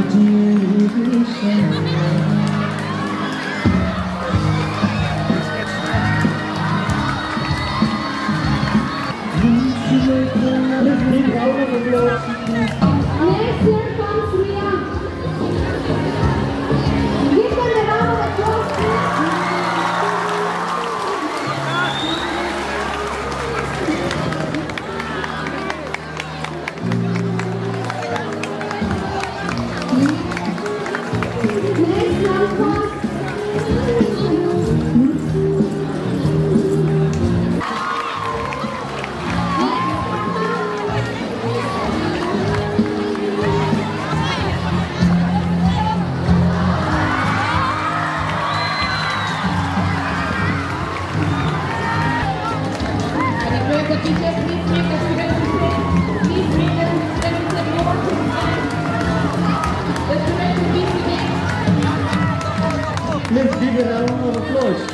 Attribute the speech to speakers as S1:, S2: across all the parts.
S1: Let's give a round of applause.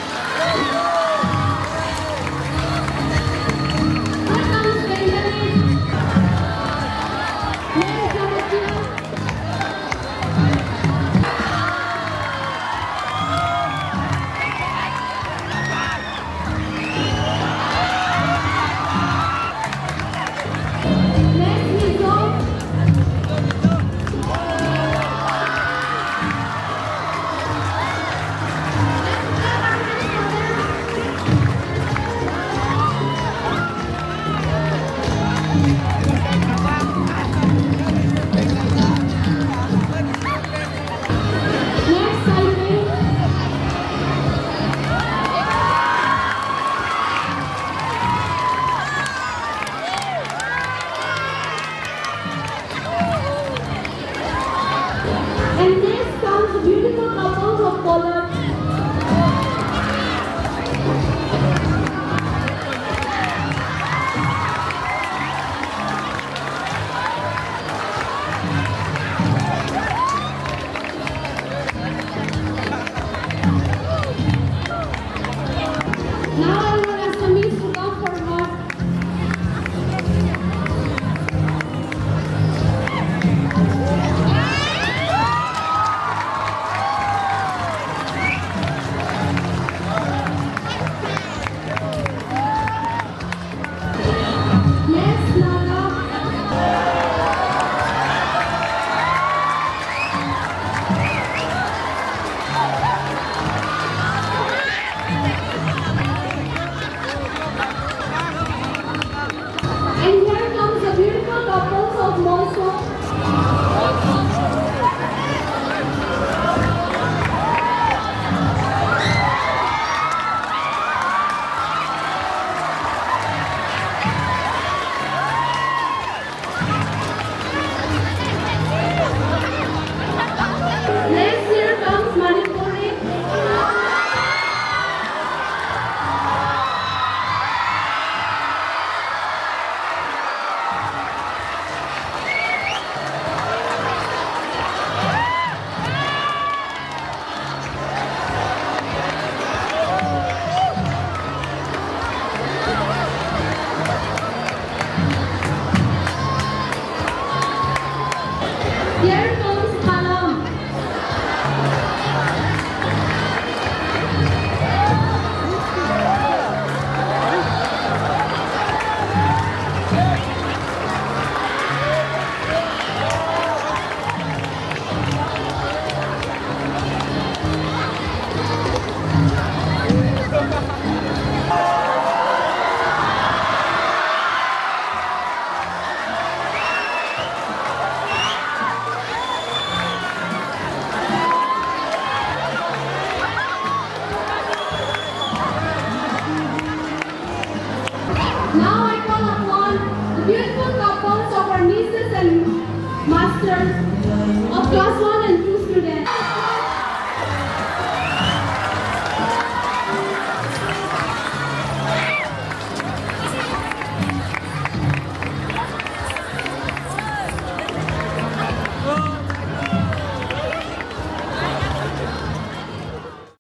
S2: And next comes the beautiful couples of Poland. Now I will ask the Miss to come forward. Next, Nana. And here comes the beautiful couples of Montfort. Next, here comes Montfort. Here comes Kalam. Now I call upon the beautiful couples of our nieces and masters of class 1 and 2 students.